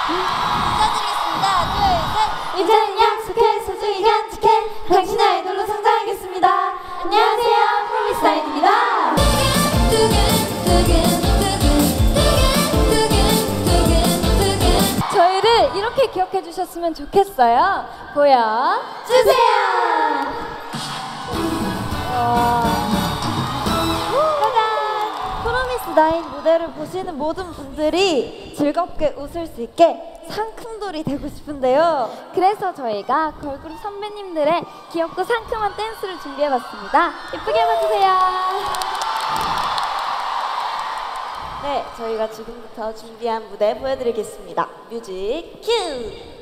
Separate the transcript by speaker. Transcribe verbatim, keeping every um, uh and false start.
Speaker 1: 인사드리겠습니다. 둘, 셋.
Speaker 2: 이제는 약속해 소중히 간직해 당신 아이돌로 성장하겠습니다. 안녕하세요, 프로미스나인입니다. 저희를 이렇게 기억해 주셨으면 좋겠어요. 보여주세요. 짜잔! 프로미스나인 무대를 보시는 모든 분들이 즐겁게 웃을 수 있게 상큼돌이 되고 싶은데요.
Speaker 3: 그래서 저희가 걸그룹 선배님들의 귀엽고 상큼한 댄스를 준비해봤습니다. 예쁘게 봐주세요.
Speaker 2: 네, 저희가 지금부터 준비한 무대 보여드리겠습니다. 뮤직 큐!